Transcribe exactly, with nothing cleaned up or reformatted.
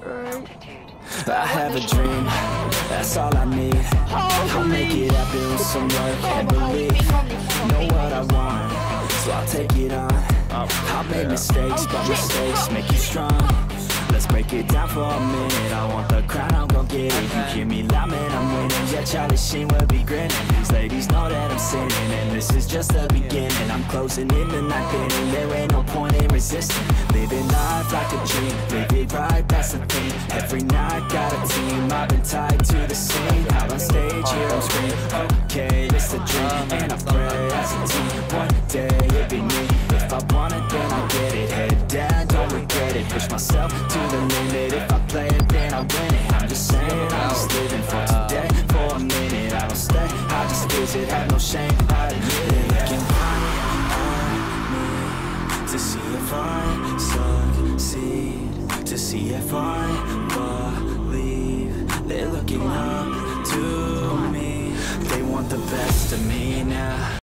I have a dream, that's all I need. I'll make it happen with some work and belief. Know what I want, so I'll take it on. I'll make mistakes, but mistakes make you strong. Let's break it down for a minute. I want the crown, I'm gon' get it. You hear me loud, man, I'm winning. Yeah, Charlie Sheen will be grinning. These ladies know that I'm sinning, and this is just the beginning. I'm closing in the night inning. There ain't no point in resisting. Living life like a dream, live it right, that's the thing. Every night, got a team, I've been tied to the scene. Out on stage, here I'm screaming, okay, it's a dream. And I pray as a team, one day it'll be me. If I want it, then I'll get it. Head down, don't regret it. Push myself to the limit. If I play it, then I win it. I'm just saying, I'm just living for today. For a minute, I don't stay, I just visit. Have no shame, I admit it. Looking on me to see if I succeed, to see if I believe. They're looking up to me. They want the best of me now.